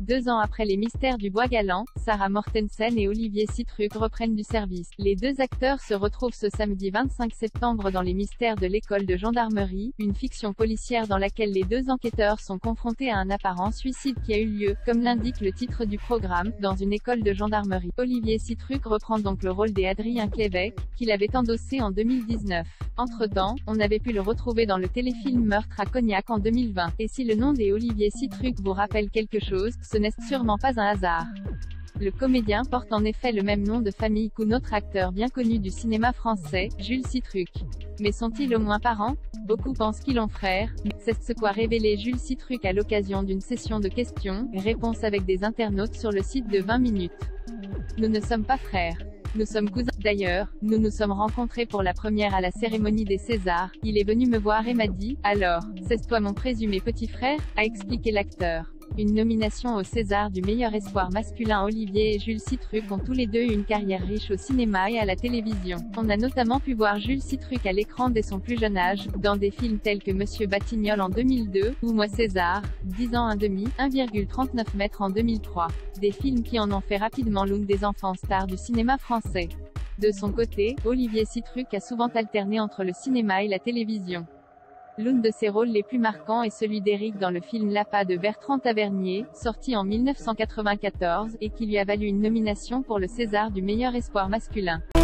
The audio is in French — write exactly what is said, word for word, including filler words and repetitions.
Deux ans après les Mystères du Bois Galant, Sarah Mortensen et Olivier Sitruk reprennent du service. Les deux acteurs se retrouvent ce samedi vingt-cinq septembre dans Les Mystères de l'école de gendarmerie, une fiction policière dans laquelle les deux enquêteurs sont confrontés à un apparent suicide qui a eu lieu, comme l'indique le titre du programme, dans une école de gendarmerie. Olivier Sitruk reprend donc le rôle des Adrien Clévec, qu'il avait endossé en deux mille dix-neuf. Entre-temps, on avait pu le retrouver dans le téléfilm Meurtre à Cognac en deux mille vingt. Et si le nom des Olivier Sitruk vous rappelle quelque chose, ce n'est sûrement pas un hasard. Le comédien porte en effet le même nom de famille qu'un autre acteur bien connu du cinéma français, Jules Sitruk. Mais sont-ils au moins parents? Beaucoup pensent qu'ils ont frères, c'est ce qu'a révélé Jules Sitruk à l'occasion d'une session de questions et réponses avec des internautes sur le site de vingt minutes. Nous ne sommes pas frères. Nous sommes cousins. D'ailleurs, nous nous sommes rencontrés pour la première à la cérémonie des Césars. Il est venu me voir et m'a dit « Alors, c'est toi mon présumé petit frère ?» a expliqué l'acteur. Une nomination au César du meilleur espoir masculin. Olivier et Jules Sitruk ont tous les deux eu une carrière riche au cinéma et à la télévision. On a notamment pu voir Jules Sitruk à l'écran dès son plus jeune âge, dans des films tels que Monsieur Batignolles en deux mille deux, ou Moi César, dix ans un demi, un virgule trente-neuf mètres en deux mille trois. Des films qui en ont fait rapidement l'une des enfants stars du cinéma français. De son côté, Olivier Sitruk a souvent alterné entre le cinéma et la télévision. L'un de ses rôles les plus marquants est celui d'Éric dans le film L'appât de Bertrand Tavernier, sorti en mille neuf cent quatre-vingt-quatorze, et qui lui a valu une nomination pour le César du meilleur espoir masculin.